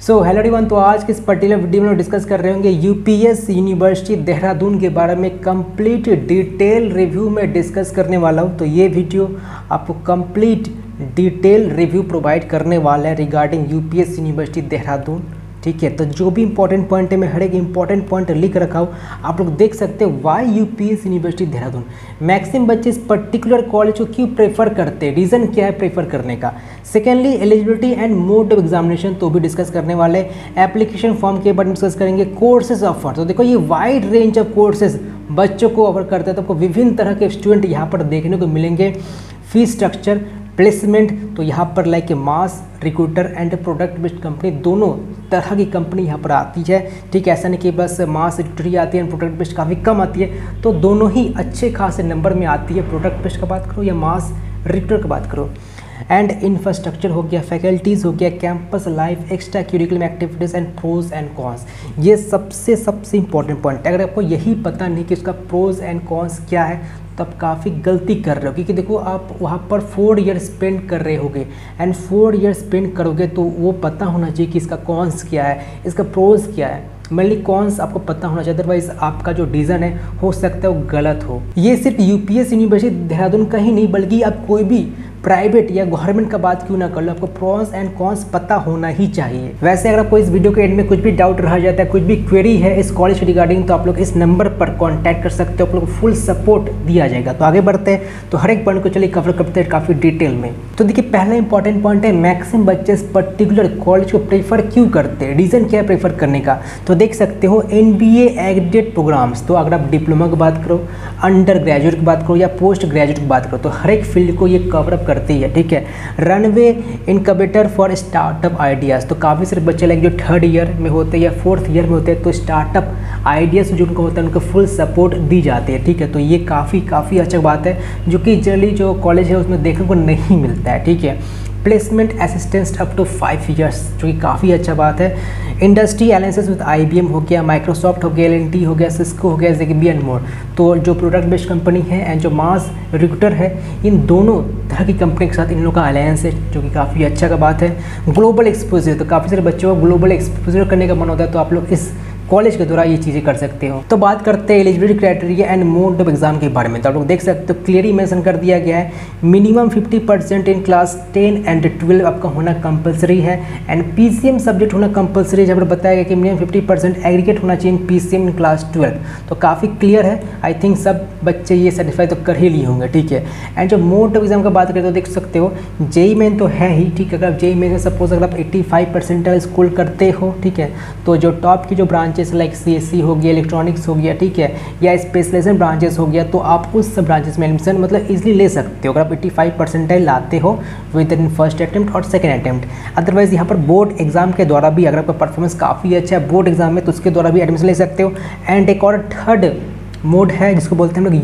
So hello everyone, तो आज के इस पर्टिकुलर वीडियो में डिस्कस कर रहे होंगे यूपीएस यूनिवर्सिटी देहरादून के बारे में कंप्लीट डिटेल रिव्यू में डिस्कस करने वाला हूं। तो ये वीडियो आपको कंप्लीट डिटेल रिव्यू प्रोवाइड करने वाला है रिगार्डिंग यूपीएस यूनिवर्सिटी देहरादून। ठीक है, तो जो भी इंपॉर्टेंट पॉइंट है मैं हर एक इंपॉर्टेंट पॉइंट लिख रखा हूँ, आप लोग देख सकते हो। Why UPES university Dehradun, maximum बच्चे इस पर्टिकुलर कॉलेज को क्यों प्रेफर करते हैं, रीज़न क्या है प्रेफर करने का। Secondly eligibility and mode of examination तो भी डिस्कस करने वाले, एप्लीकेशन फॉर्म के बारे में डिस्कस करेंगे, कोर्सेज ऑफर। तो देखो ये वाइड रेंज ऑफ कोर्सेज बच्चों को ऑफर करते हैं, तो आपको विभिन्न तरह के स्टूडेंट यहाँ पर देखने को मिलेंगे। फीस स्ट्रक्चर, प्लेसमेंट, तो यहाँ पर like mass recruiter and product based company, दोनों तरह की कंपनी यहाँ पर आती है। ठीक है, ऐसा नहीं कि बस मास रिक्रूटर ही आती है एंड प्रोडक्ट बेस्ड काफ़ी कम आती है, तो दोनों ही अच्छे खासे नंबर में आती है। प्रोडक्ट बेस्ड का बात करो या मास रिक्रूटर की बात करो। एंड इंफ्रास्ट्रक्चर हो गया, फैकल्टीज़ हो गया, campus life, extra curriculum activities and pros and cons. ये सबसे इंपॉर्टेंट पॉइंट है। अगर आपको यही पता नहीं कि इसका प्रोज एंड कॉन्स क्या है तो आप काफ़ी गलती कर रहे हो, क्योंकि देखो आप वहाँ पर 4 ईयर स्पेंड कर रहे होगे एंड 4 ईयर स्पेंड करोगे तो वो पता होना चाहिए कि इसका कॉन्स क्या है, इसका प्रोज क्या है। मेनली कॉन्स आपको पता होना चाहिए, अदरवाइज आपका जो डिसीजन है हो सकता है वो गलत हो। ये सिर्फ यूपीएस यूनिवर्सिटी देहरादून का ही नहीं, बल्कि आप कोई भी प्राइवेट या गवर्नमेंट का बात क्यों ना कर लो, आपको प्रोस एंड कॉन्स पता होना ही चाहिए। वैसे अगर आपको इस वीडियो के एंड में कुछ भी डाउट रह जाता है, कुछ भी क्वेरी है इस कॉलेज के रिगार्डिंग, तो आप लोग इस नंबर पर कांटेक्ट कर सकते हो, आप लोग को फुल सपोर्ट दिया जाएगा। तो आगे बढ़ते हैं, तो हर एक पॉइंट को चलिए कवर करते हैं काफ़ी डिटेल में। तो देखिए पहला इंपॉर्टेंट पॉइंट है, मैक्सिमम बच्चे इस पर्टिकुलर कॉलेज को प्रेफर क्यों करते हैं, रीज़न क्या है प्रेफर करने का। तो देख सकते हो NBA एग्रीगेट प्रोग्राम्स, तो अगर आप डिप्लोमा की बात करो, अंडर ग्रेजुएट की बात करो या पोस्ट ग्रेजुएट की बात करो, तो हर एक फील्ड को ये कवरअप करती है। ठीक है, runway incubator for startup ideas, तो काफ़ी सारे बच्चे लाइक जो 3rd ईयर में होते हैं या 4th ईयर में होते हैं, तो स्टार्टअप आइडियाज़ जो उनको होता है उनको फुल सपोर्ट दी जाती है। ठीक है, तो ये काफ़ी अच्छा बात है, जो कि जनरली जो कॉलेज है उसमें देखने को नहीं मिलता है। ठीक है, placement assistance up to 5 years, जो कि काफ़ी अच्छा बात है। इंडस्ट्री अलायंसेस विद IBM हो गया, माइक्रोसॉफ्ट हो गया, LNT हो गया, सिस्को हो गया, ZigBee एंड मोर। तो जो प्रोडक्ट बेस्ड कंपनी है एंड जो मास रिक्रूटर है, इन दोनों तरह की कंपनी के साथ इन लोगों का अलायंस है, जो कि काफ़ी अच्छा का बात है। ग्लोबल एक्सपोजर, तो काफ़ी सारे बच्चों को ग्लोबल एक्सपोजर करने का मन होता है, तो आप लोग इस कॉलेज के द्वारा ये चीज़ें कर सकते हो। तो बात करते हैं eligibility criteria and mode of exam के बारे में, तो आप लोग देख सकते हो क्लियरली मेंशन कर दिया गया है, मिनिमम 50% इन क्लास 10 एंड 12 आपका होना कंपलसरी है एंड PCM सब्जेक्ट होना कंपलसरी है। जब बताया गया कि मिनिमम 50% एग्रीगेट होना चाहिए PCM इन क्लास 12, तो काफ़ी क्लियर है। आई थिंक सब बच्चे ये सेटिस्फाई तो कर ही लिए होंगे। ठीक है, एंड जो मोड ऑफ एग्जाम का बात करें तो देख सकते हो JEE मेन तो है ही। ठीक है, अगर आप JEE मेन में सपोज अगर आप 85% स्कोर करते हो, ठीक है, तो जो टॉप की जो ब्रांचेस लाइक CSE हो गया, इलेक्ट्रॉनिक्स हो गया, ठीक है, या स्पेशलाइजेशन ब्रांचेस हो गया, तो आप उस सब ब्रांचेस में एडमिशन मतलब इजीली ले सकते हो अगर आप 85% लाते हो विद इन फर्स्ट अटैम्प्ट और सेकंड अटैम्प्ट। अदरवाइज यहाँ पर बोर्ड एग्जाम के द्वारा भी अगर आपका परफॉर्मेंस काफ़ी अच्छा है बोर्ड एग्जाम में, तो उसके द्वारा भी एडमिशन ले सकते हो। एंड एक और थर्ड मोड है जिसको बोलते हैं हम लोग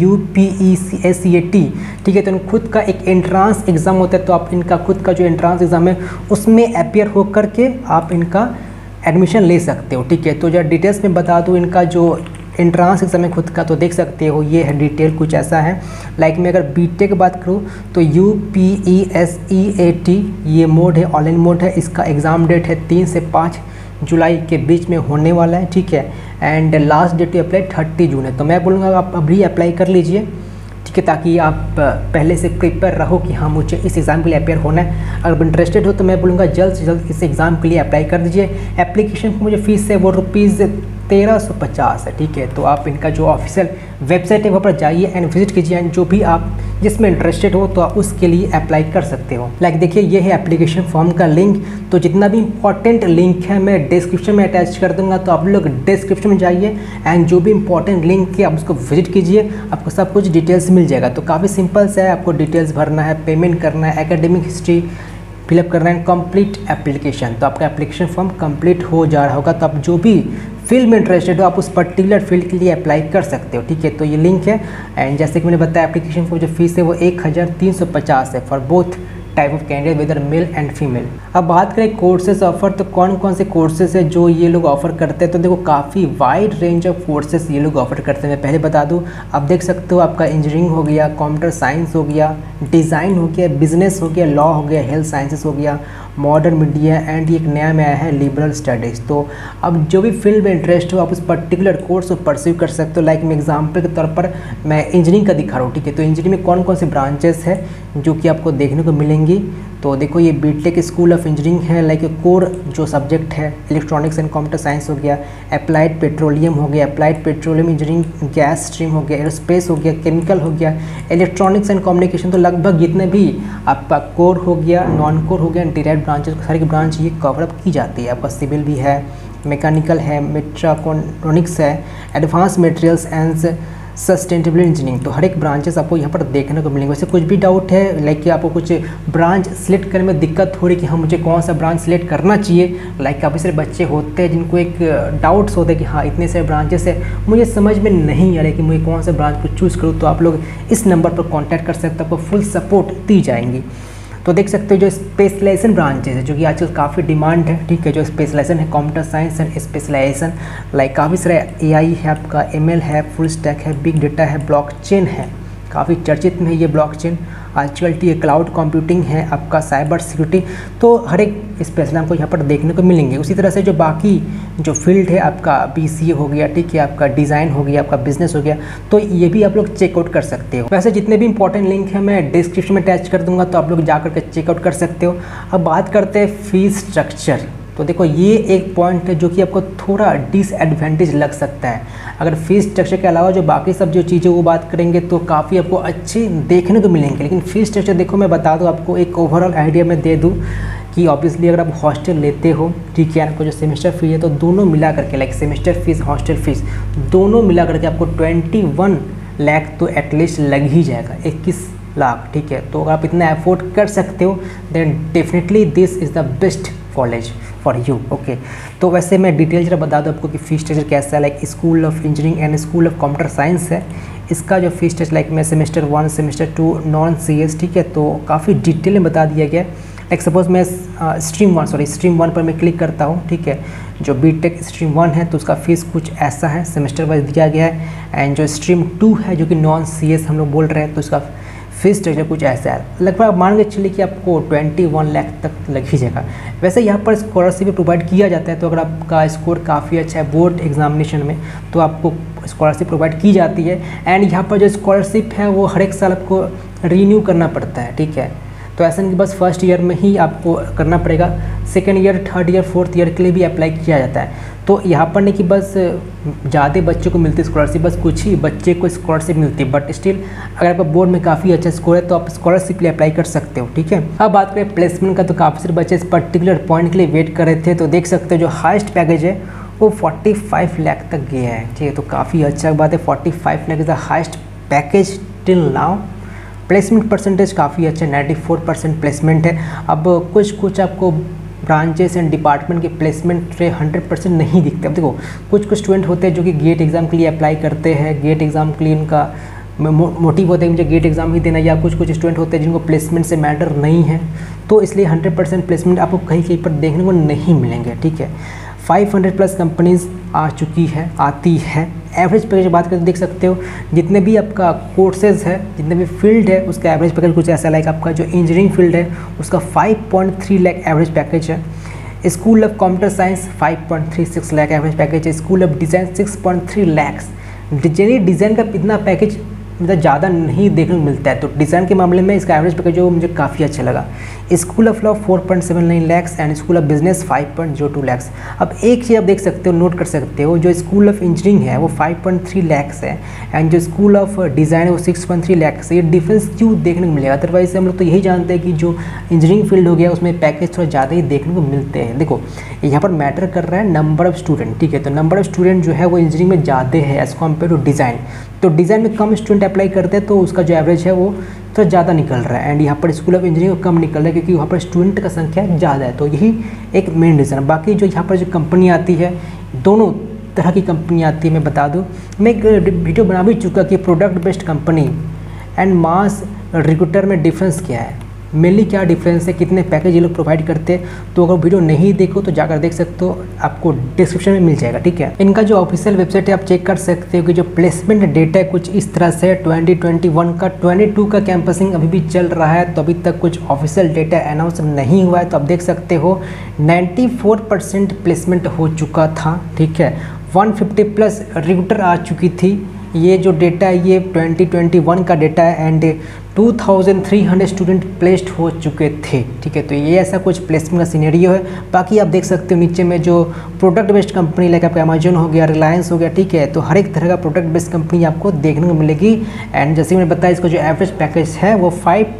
UPESCAT। ठीक है, तो खुद का एक एंट्रांस एग्ज़ाम होता है, तो आप इनका खुद का जो एंट्रांस एग्ज़ाम है उसमें अपियर हो करके आप इनका एडमिशन ले सकते हो। ठीक है, तो जब डिटेल्स में बता दूँ इनका जो एंट्रांस एग्जाम है खुद का, तो देख सकते हो ये है डिटेल कुछ ऐसा है। लाइक मैं अगर BTech की बात करूँ तो UPESCAT ये मोड है, ऑनलाइन मोड है। इसका एग्ज़ाम डेट है 3 से 5 जुलाई के बीच में होने वाला है। ठीक है, and last date to apply 30 June है, तो मैं बोलूँगा आप अभी अप्लाई कर लीजिए। ठीक है, ताकि आप पहले से प्रिपेयर रहो कि हाँ मुझे इस एग्ज़ाम के लिए अपेयर होना है। अगर इंटरेस्टेड हो तो मैं बोलूँगा जल्द से जल्द इस एग्ज़ाम के लिए अप्लाई कर दीजिए। एप्लीकेशन की मुझे फ़ीस है वो ₹1350 है। ठीक है, तो आप इनका जो ऑफिशियल वेबसाइट है वहाँ पर जाइए एंड विजिट कीजिए, एंड जो भी आप जिसमें इंटरेस्टेड हो तो आप उसके लिए अप्लाई कर सकते हो। लाइक देखिए ये है एप्लीकेशन फॉर्म का लिंक, तो जितना भी इंपॉर्टेंट लिंक है मैं डिस्क्रिप्शन में अटैच कर दूंगा, तो आप लोग डिस्क्रिप्शन में जाइए एंड जो भी इंपॉर्टेंट लिंक है आप उसको विजिट कीजिए, आपको सब कुछ डिटेल्स मिल जाएगा। तो काफ़ी सिंपल से है, आपको डिटेल्स भरना है, पेमेंट करना है, एकेडमिक हिस्ट्री फिलअप करना है, कंप्लीट एप्लीकेशन, तो आपका एप्लीकेशन फॉर्म कंप्लीट हो जा रहा होगा। तो आप जो भी फील्ड में इंटरेस्टेड हो आप उस पर्टिकुलर फील्ड के लिए अप्लाई कर सकते हो। ठीक है, तो ये लिंक है एंड जैसे कि मैंने बताया एप्लीकेशन फॉर्म जो फीस है वो 1350 है for both type of candidate whether male and female. अब बात करें कोर्सेज ऑफर, तो कौन कौन से कोर्सेज है जो ये लोग ऑफर करते हैं, तो देखो काफ़ी वाइड रेंज ऑफ कोर्सेज ये लोग ऑफर करते हैं। मैं पहले बता दूं, आप देख सकते हो आपका इंजीनियरिंग हो गया, कंप्यूटर साइंस हो गया, डिज़ाइन हो गया, बिजनेस हो गया, लॉ हो गया, हेल्थ साइंसेस हो गया, मॉडर्न मीडिया एंड एक नया में आया है लिबरल स्टडीज़। तो अब जो भी फील्ड में इंटरेस्ट हो आप उस पर्टिकुलर कोर्स को परस्यू कर सकते हो। लाइक मैं एग्जाम्पल के तौर पर मैं इंजीनियरिंग का दिखा रहा हूँ, ठीक है। तो इंजीनियरिंग में कौन कौन से ब्रांचेस है जो कि आपको देखने को मिलेंगी। तो देखो ये बीटेक स्कूल ऑफ इंजीनियरिंग है। लाइक कोर जो सब्जेक्ट है इलेक्ट्रॉनिक्स एंड कंप्यूटर साइंस हो गया, अप्लाइड पेट्रोलियम हो गया, applied petroleum engineering gas stream हो गया, एरोस्पेस हो गया, केमिकल हो गया, इलेक्ट्रॉनिक्स एंड कम्युनिकेशन। तो लगभग जितने भी आपका कोर हो गया, नॉन कोर हो गया, डिराइव्ड ब्रांचेस सारी की ब्रांच ये कवर अप की जाती है। आपका सिविल भी है, मैकेनिकल है, मेट्रोइलेक्ट्रॉनिक्स है, advance materials and sustainable engineering. तो हर एक ब्रांचेस आपको यहाँ पर देखने को मिलेंगे। वैसे कुछ भी डाउट है लाइक कि आपको कुछ ब्रांच सिलेक्ट करने में दिक्कत हो रही कि हाँ मुझे कौन सा ब्रांच सिलेक्ट करना चाहिए। लाइक काफ़ी सारे बच्चे होते हैं जिनको एक डाउट्स होते हैं कि हाँ इतने सारे ब्रांचेस है, मुझे समझ में नहीं आ रहा है कि मुझे कौन सा ब्रांच को चूज़ करूँ। तो आप लोग इस नंबर पर कॉन्टैक्ट कर सकते हो, आपको फुल सपोर्ट दी जाएंगी। तो देख सकते हो जो स्पेशलाइजेशन ब्रांचेस है जो कि आजकल काफ़ी डिमांड है, ठीक है। जो स्पेशलाइजेशन है computer science and specialisation, like काफ़ी सारे एआई है, आपका एमएल है, फुल स्टैक है, बिग डेटा है, ब्लॉकचेन है, काफ़ी चर्चित में है ये ब्लॉकचेन आजकल। क्लाउड कंप्यूटिंग है, आपका साइबर सिक्योरिटी। तो हर एक स्पेशल आपको यहाँ पर देखने को मिलेंगे। उसी तरह से जो बाकी जो फील्ड है आपका बीसीए हो गया, ठीक है, आपका डिज़ाइन हो गया, आपका बिजनेस हो गया, तो ये भी आप लोग चेकआउट कर सकते हो। वैसे जितने भी इंपॉर्टेंट लिंक है मैं डिस्क्रिप्शन में अटैच कर दूंगा, तो आप लोग जा करके चेकआउट कर सकते हो। अब बात करते हैं फीस स्ट्रक्चर। तो देखो ये एक पॉइंट है जो कि आपको थोड़ा डिसएडवांटेज लग सकता है। अगर फीस स्ट्रक्चर के अलावा जो बाकी सब जो चीज़ें वो बात करेंगे तो काफ़ी आपको अच्छे देखने को मिलेंगे। लेकिन फीस स्ट्रक्चर देखो मैं बता दूँ आपको, एक ओवरऑल आइडिया मैं दे दूँ कि ऑब्वियसली अगर आप हॉस्टल लेते हो, ठीक है, आपको जो सेमेस्टर फी है तो दोनों मिला करके like semester fees hostel fees दोनों मिला करके आपको 21 लाख तो एटलीस्ट लग ही जाएगा, 21 लाख, ठीक है। तो अगर आप इतना अफोर्ड कर सकते हो then definitely this is the best college for you, okay. तो वैसे मैं डिटेल जरा बता दूँ आपको कि फीस स्ट्रक्चर कैसा है। Like school of engineering and school of computer science है, इसका जो फीस स्ट्रक्चर लाइक मैं सेमेस्टर 1 सेमेस्टर 2 नॉन CS, ठीक है, तो काफ़ी डिटेल में बता दिया गया। लाइक सपोज मैं स्ट्रीम 1 पर मैं क्लिक करता हूँ, ठीक है, जो बीटेक स्ट्रीम 1 है तो उसका फीस कुछ ऐसा है, सेमेस्टर वाइज दिया गया है। एंड जो स्ट्रीम 2 है जो कि नॉन CS हम लोग बोल रहे हैं तो उसका फीस स्ट्रक्चर कुछ ऐसा है। लगभग मान के चलिए कि आपको 21 लाख तक लग ही जाएगा। वैसे यहाँ पर स्कॉलरशिप भी प्रोवाइड किया जाता है, तो अगर आपका स्कोर काफ़ी अच्छा है बोर्ड एग्जामिनेशन में तो आपको स्कॉलरशिप प्रोवाइड की जाती है। एंड यहाँ पर जो स्कॉलरशिप है वो हर एक साल आपको रीन्यू करना पड़ता है, ठीक है। तो ऐसा नहीं कि बस फर्स्ट ईयर में ही आपको करना पड़ेगा, second year, third year, fourth year के लिए भी अप्लाई किया जाता है। तो यहाँ पर नहीं कि बस ज़्यादा बच्चों को मिलती है स्कॉलरशिप, बस कुछ ही बच्चे को स्कॉलरशिप मिलती है, बट स्टिल अगर आपका बोर्ड में काफ़ी अच्छा स्कोर है तो आप स्कॉलरशिप के लिए अप्लाई कर सकते हो, ठीक है। अब बात करें प्लेसमेंट का, तो काफ़ी सारे बच्चे इस पर्टिकुलर पॉइंट के लिए वेट कर रहे थे। तो देख सकते हो जो हाईएस्ट पैकेज है वो 45 लाख तक गया है, ठीक है। तो काफ़ी अच्छा बात है, 45 lakh is the highest package till now. Placement percentage काफ़ी अच्छा, 94% प्लेसमेंट है। अब कुछ आपको ब्रांचेस एंड डिपार्टमेंट के प्लेसमेंट रे 100% नहीं दिखते। अब देखो कुछ स्टूडेंट होते हैं जो कि गेट एग्ज़ाम के लिए अप्लाई करते हैं, गेट एग्ज़ाम के लिए उनका मोटिव होता है मुझे गेट एग्ज़ाम ही देना, या कुछ स्टूडेंट होते हैं जिनको प्लेसमेंट से मैटर नहीं है, तो इसलिए 100% प्लेसमेंट आपको कहीं पर देखने को नहीं मिलेंगे, ठीक है। 500+ कंपनीज आ चुकी है, आती है। एवरेज पैकेज बात करें तो देख सकते हो जितने भी आपका कोर्सेज है, जितने भी फील्ड है उसका एवरेज पैकेज कुछ ऐसा लाइक आपका जो इंजीनियरिंग फील्ड है उसका 5.3 लाख एवरेज पैकेज है। School of computer science 5.36 lakh average package है। School of design 6.3 lakh. Design का इतना पैकेज मतलब ज़्यादा नहीं देखने को मिलता है, तो डिज़ाइन के मामले में इसका एवरेज पैकेज जो मुझे काफ़ी अच्छा लगा। School of law 4.79 lakh and school of business 5.02 lakh. अब एक चीज़ आप देख सकते हो, नोट कर सकते हो, जो स्कूल ऑफ इंजीनियरिंग है वो 5.3 लाख है एंड जो स्कूल ऑफ डिज़ाइन है वो 6.3 लाख है। ये डिफरेंस क्यों देखने को मिलेगा? अदरवाइज हम लोग तो यही जानते हैं कि जो इंजीनियरिंग फील्ड हो गया उसमें पैकेज थोड़ा ज़्यादा ही देखने को मिलते हैं। देखो यहाँ पर मैटर कर रहा है नंबर ऑफ स्टूडेंट, ठीक है, तो नंबर ऑफ स्टूडेंट जो है वो इंजीनियरिंग में ज़्यादा है एज़ कम्पेयर टू डिज़ाइन। तो डिज़ाइन में कम स्टूडेंट अप्लाई करते हैं तो उसका जो एवरेज है वो तो ज़्यादा निकल रहा है, एंड यहाँ पर स्कूल ऑफ इंजीनियरिंग कम निकल रहा है क्योंकि वहाँ पर स्टूडेंट का संख्या ज़्यादा है। तो यही एक मेन रीज़न है। बाकी जो यहाँ पर जो कंपनी आती है, दोनों तरह की कंपनी आती है। मैं बता दूँ, मैं एक वीडियो बना भी चुका कि product based company and mass recruiter में डिफरेंस क्या है। मेनली क्या डिफरेंस है, कितने पैकेज ये लोग प्रोवाइड करते हैं। तो अगर वीडियो नहीं देखो तो जाकर देख सकते हो, आपको डिस्क्रिप्शन में मिल जाएगा, ठीक है। इनका जो ऑफिशियल वेबसाइट है आप चेक कर सकते हो कि जो प्लेसमेंट डेटा है कुछ इस तरह से 2021 का 22 का कैंपसिंग अभी भी चल रहा है, तो अभी तक कुछ ऑफिशियल डेटा अनाउंस नहीं हुआ है। तो आप देख सकते हो 94% प्लेसमेंट हो चुका था, ठीक है। 150 प्लस रिक्रूटर आ चुकी थी। ये जो डेटा है ये 2021 का डेटा है एंड 2300 स्टूडेंट प्लेस्ड हो चुके थे, ठीक है। तो ये ऐसा कुछ प्लेसमेंट का सिनेरियो है। बाकी आप देख सकते हो नीचे में जो प्रोडक्ट बेस्ड कंपनी लाइक आपका अमेजोन हो गया, रिलायंस हो गया, ठीक है। तो हर एक तरह का प्रोडक्ट बेस्ड कंपनी आपको देखने को मिलेगी। एंड जैसे मैंने बताया इसका जो एवरेज पैकेज है वो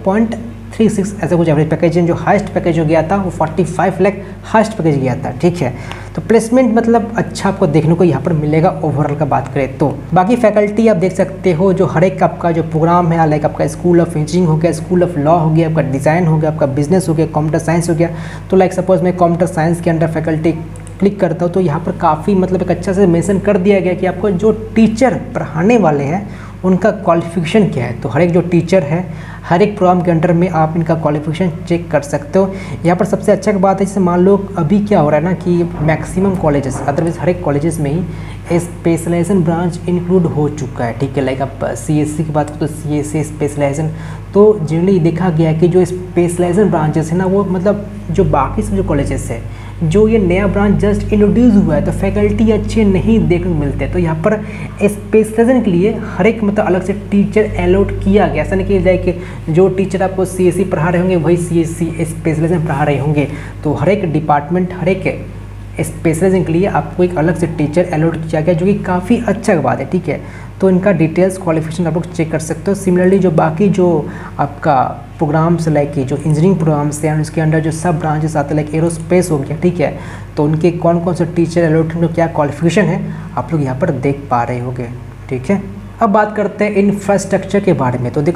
5.36 ऐसा कुछ एवरेज पैकेज है। जो हाईएस्ट पैकेज हो गया था वो 45 लाख हाईएस्ट पैकेज गया था, ठीक है। तो प्लेसमेंट मतलब अच्छा आपको देखने को यहाँ पर मिलेगा ओवरऑल का बात करें तो। बाकी फैकल्टी आप देख सकते हो जो हर एक आपका जो प्रोग्राम है, लाइक आपका स्कूल ऑफ इंजीनियरिंग हो गया, स्कूल ऑफ लॉ हो गया, आपका डिज़ाइन हो गया, आपका बिजनेस हो गया, कंप्यूटर साइंस हो गया। तो लाइक सपोज मैं कंप्यूटर साइंस के अंडर फैकल्टी क्लिक करता हूँ तो यहाँ पर काफ़ी मतलब एक अच्छा से मेंशन कर दिया गया कि आपको जो टीचर पढ़ाने वाले हैं उनका क्वालिफिकेशन क्या है। तो हर एक जो टीचर है हर एक प्रोग्राम के अंडर में आप इनका क्वालिफिकेशन चेक कर सकते हो। यहाँ पर सबसे अच्छा बात है, जैसे मान लो अभी क्या हो रहा है ना कि मैक्सिमम कॉलेजेस, अदरवाइज हर एक कॉलेजेस में ही स्पेशलाइजेशन ब्रांच इंक्लूड हो चुका है, ठीक है। लाइक आप CSC की बात करो तो CSC स्पेशलाइजेशन। तो जनरली देखा गया है कि जो स्पेशलाइजेशन ब्रांचेस है ना वो मतलब जो बाकी सब जो कॉलेजेस है, जो ये नया ब्रांच जस्ट इंट्रोड्यूस हुआ है तो फैकल्टी अच्छे नहीं देखने को मिलते। तो यहाँ पर स्पेशलाइजेशन के लिए हर एक मतलब अलग से टीचर अलॉट किया गया। ऐसा नहीं कि जाए कि जो टीचर आपको CSC पढ़ा रहे होंगे वही CSC स्पेशलाइजेशन पढ़ा रहे होंगे। तो हर एक डिपार्टमेंट हर एक स्पेशलाइजेशन के लिए आपको एक अलग से टीचर अलॉट किया गया, जो कि काफ़ी अच्छा बात है, ठीक है। तो इनका डिटेल्स क्वालिफिकेशन आप लोग चेक कर सकते हो। सिमिलरली जो बाकी जो आपका प्रोग्राम्स लाइक जो इंजीनियरिंग प्रोग्राम्स हैं उसके अंडर जो सब ब्रांचेस आते हैं लाइक एरोस्पेस हो गया, ठीक है। तो उनके कौन कौन से टीचर अलॉट क्या क्वालिफिकेशन है आप लोग यहाँ पर देख पा रहे होंगे, ठीक है। अब बात करते हैं इंफ्रास्ट्रक्चर के बारे में। तो देखो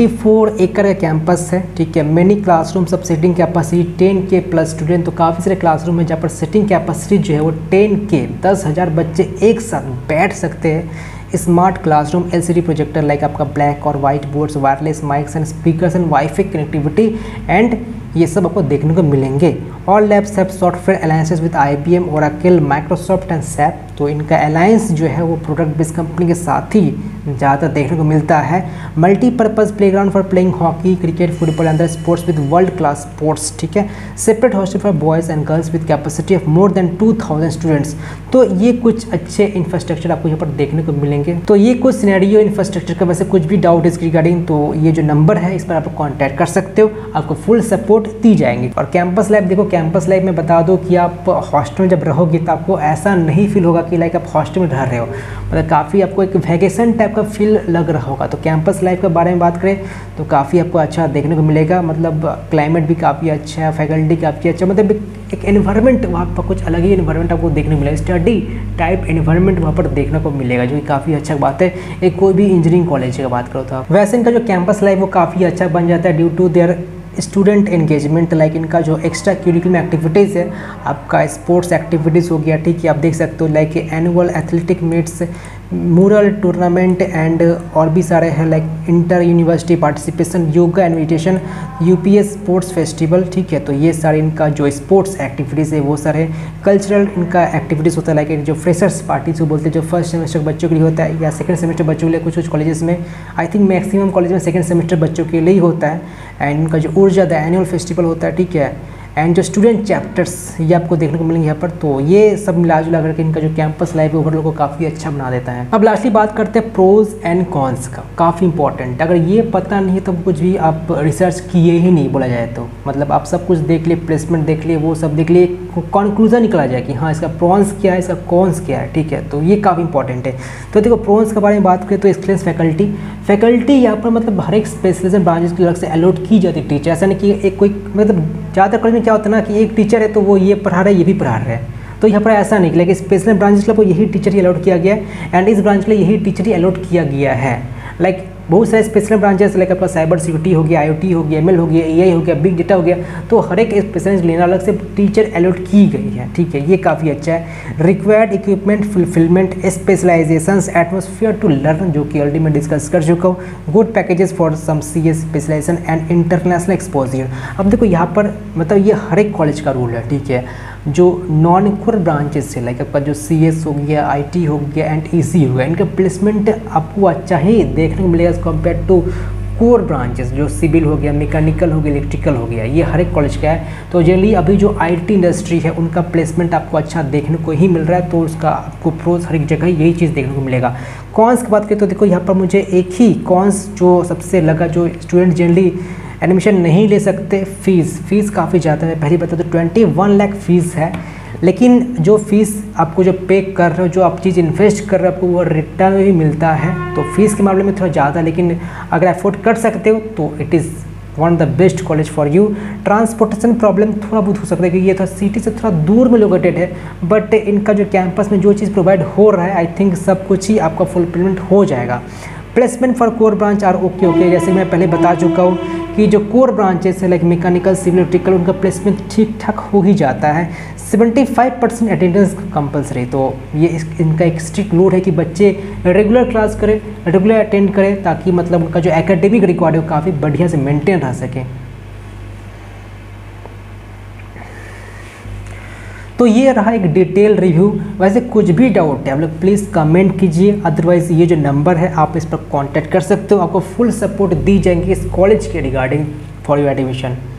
44 एकड़ का कैंपस है, ठीक है। मेनी क्लासरूम सब seating capacity 10K plus student. तो काफ़ी सारे क्लासरूम है जहाँ पर सीटिंग कैपेसिटी जो है वो 10K 10,000 बच्चे एक साथ बैठ सकते हैं। Smart classroom LCD projector like आपका ब्लैक और white boards, wireless mics and speakers and wifi connectivity and ये सब आपको देखने को मिलेंगे। All labs have software alliances with IBM, Oracle, Microsoft and SAP। तो इनका अलायंस जो है वो प्रोडक्ट बेस्ड कंपनी के साथ ही ज़्यादा देखने को मिलता है। Multipurpose playground for playing hockey, cricket, football and sports with world class sports, ठीक है। Separate hostel for boys and girls with capacity of more than 2000 students. तो ये कुछ अच्छे इंफ्रास्ट्रक्चर आपको यहाँ पर देखने को मिलेंगे। तो ये कुछ सिनेरियो इंफ्रास्ट्रक्चर का, वैसे कुछ भी डाउट इसके रिगार्डिंग तो ये जो नंबर है इस पर आप कॉन्टैक्ट कर सकते हो, आपको फुल सपोर्ट दी जाएंगी। और कैंपस लाइफ देखो, कैंपस लाइफ में बता दो कि आप हॉस्टल में जब रहोगे तो आपको ऐसा नहीं फील होगा कि लाइक आप हॉस्टल में रह रहे हो, मतलब काफ़ी आपको एक वैकेशन टाइप का फील लग रहा होगा। तो कैंपस लाइफ के बारे में बात करें तो काफ़ी आपको अच्छा देखने को मिलेगा, मतलब क्लाइमेट भी काफ़ी अच्छा है, फैकल्टी काफ़ी अच्छा, मतलब एक एनवायरनमेंट वहाँ पर कुछ अलग ही एनवायरनमेंट आपको देखने को मिलेगा, स्टडी टाइप एनवायरनमेंट वहाँ पर देखने को मिलेगा, जो कि काफ़ी अच्छा बात है। एक कोई भी इंजीनियरिंग कॉलेज की बात करो तो वैसे इनका जो कैंपस लाइफ वो काफ़ी अच्छा बन जाता है due to their student engagement. Like इनका जो एक्स्ट्रा करिकुलर एक्टिविटीज़ है, आपका स्पोर्ट्स एक्टिविटीज़ हो गया, ठीक है। आप देख सकते हो like annual athletic meets, mural tournament and और भी सारे हैं like inter university participation, yoga invitation, UPS sports festival, ठीक है। तो ये सारे इनका जो स्पोर्ट्स एक्टिविटीज़ है वो सारे कल्चरल इनका एक्टिविटीज़ होता है। लाइक जो फ्रेशर्स पार्टी जो बोलते हैं, जो फर्स्ट सेमेस्टर बच्चों के लिए होता है या सेकंड सेमेस्टर बच्चों के लिए, कुछ कॉलेजेस में आई थिंक मैक्सिमम कॉलेज में सेकंड सेमेस्टर बच्चों के लिए ही होता है। एंड इनका जो ऊर्जा द एनुअल फेस्टिवल होता है, ठीक है। एंड जो स्टूडेंट चैप्टर्स ये आपको देखने को मिलेंगे यहाँ पर। तो ये सब मिला जुला करके इनका जो कैंपस लाइफ है ओवरऑल को काफ़ी अच्छा बना देता है। अब लास्टली बात करते हैं प्रोज एंड कॉन्स का, काफ़ी इंपॉर्टेंट। अगर ये पता नहीं है तो कुछ भी आप रिसर्च किए ही नहीं बोला जाए तो, मतलब आप सब कुछ देख लिए, प्लेसमेंट देख लिए, वो सब देख लिए, कंक्लूजन निकला जाए कि हाँ इसका प्रोन्स क्या है, इसका कॉन्स क्या है, ठीक है। तो ये काफ़ी इंपॉर्टेंट है। तो देखो प्रोन्स के बारे में बात करें तो एक्सपीरियंस फैकल्टी यहाँ पर मतलब हर एक स्पेशलाइजेशन ब्रांचेस की अलग से अलॉट की जाती है टीचर। ऐसा नहीं कि एक कोई मतलब ज़्यादातर कॉलेज में क्या होता है ना कि एक टीचर है तो वो ये पढ़ा रहा है ये भी पढ़ा रहा है, तो यहाँ पर ऐसा नहीं, लेकिन स्पेशल ब्रांच के लिए यही टीचर ही अलॉट किया गया है एंड इस ब्रांच के लिए यही टीचर ही अलॉट किया गया है। लाइक बहुत सारे स्पेशल ब्रांचेस लाइक आपका साइबर सिक्योरिटी हो गया, IoT हो गया, ML हो गया, AI हो गया, बिग डेटा हो गया, तो हर एक स्पेशलाइज लेना अलग से टीचर अलॉट की गई है, ठीक है, ये काफ़ी अच्छा है। Required equipment fulfilment specialisations atmosphere to learn, जो कि ऑलरेडी मैं डिस्कस कर चुका हूँ। Good packages for some CS specialisation and international exposure. अब देखो यहाँ पर मतलब ये हर एक कॉलेज का रूल है, ठीक है, जो नॉन कोर ब्रांचेस से लाइक आपका जो CS हो गया, IT हो गया एंड EC हो गया, इनका प्लेसमेंट आपको अच्छा ही देखने को मिलेगा as compare to core branches, जो सिविल हो गया, मैकेनिकल हो गया, इलेक्ट्रिकल हो गया, ये हर एक कॉलेज का है। तो जनरली अभी जो IT इंडस्ट्री है उनका प्लेसमेंट आपको अच्छा देखने को ही मिल रहा है, तो उसका आपको प्रोज हर एक जगह यही चीज़ देखने को मिलेगा। कॉन्स की बात करें तो देखो यहाँ पर मुझे एक ही कॉन्स जो सबसे लगा, जो स्टूडेंट जनरली एडमिशन नहीं ले सकते, फ़ीस काफ़ी ज़्यादा है। पहली बता तो 21 लाख फ़ीस है, लेकिन जो फीस आपको जो पे कर रहे हो, जो आप चीज़ इन्वेस्ट कर रहे हो, आपको वो रिटर्न भी मिलता है। तो फीस के मामले में थोड़ा ज़्यादा, लेकिन अगर अफोर्ड कर सकते हो तो it is one of the best college for you. Transportation problem थोड़ा बहुत हो सकता है क्योंकि ये थोड़ा सिटी से थोड़ा दूर में लोकेटेड है, बट इनका जो कैंपस में जो चीज़ प्रोवाइड हो रहा है, आई थिंक सब कुछ ही आपका फुलफिलमेंट हो जाएगा। Placement for core branch are okay, जैसे मैं पहले बता चुका हूँ कि जो कोर ब्रांचेस है लाइक मैकेनिकल, सिविल, इलेक्ट्रिकल, उनका प्लेसमेंट ठीक ठाक हो ही जाता है। 75% अटेंडेंस कंपलसरी, तो ये इनका एक स्ट्रिक्ट रूल है कि बच्चे रेगुलर क्लास करें, रेगुलर अटेंड करें, ताकि मतलब उनका जो एकेडमिक रिकॉर्ड है वो काफ़ी बढ़िया से मेंटेन रह सके। तो ये रहा एक डिटेल रिव्यू। वैसे कुछ भी डाउट है आप लोग प्लीज़ कमेंट कीजिए, अदरवाइज़ ये जो नंबर है आप इस पर कांटेक्ट कर सकते हो, आपको फुल सपोर्ट दी जाएंगी इस कॉलेज के रिगार्डिंग फॉर योर एडमिशन।